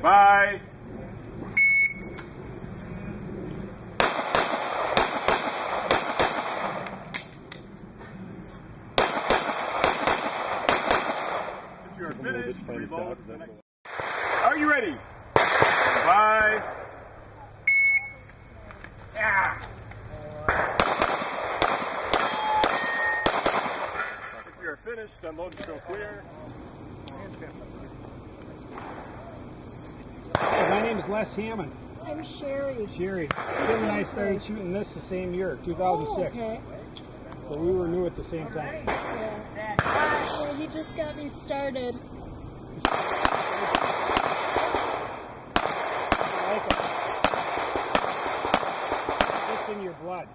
Bye. If you're finished, reload the next. Are you ready? Bye. Yeah. If you're finished, unload and show clear. My name is Les Hammond. I'm Sherry. Sherry. Tim and I started shooting this the same year, 2006. Oh, okay. So we were new at the same time. Yeah. Well, he just got me started. Just in your blood.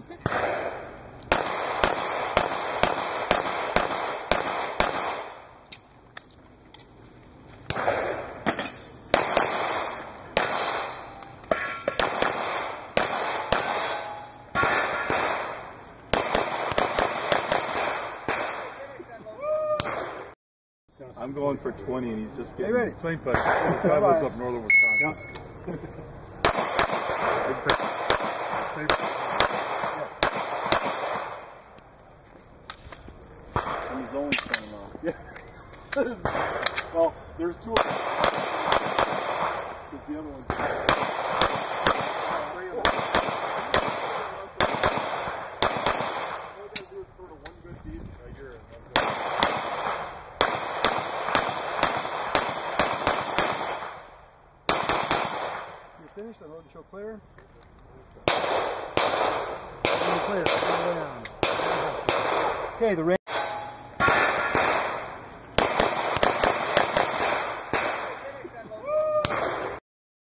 I'm going for 20 and he's just getting ready? 25. God lives up northern Wisconsin. And he's only 20 now. Yeah. Well, there's two of them. The other one. Finished, I load and show clear. Clear. Okay, the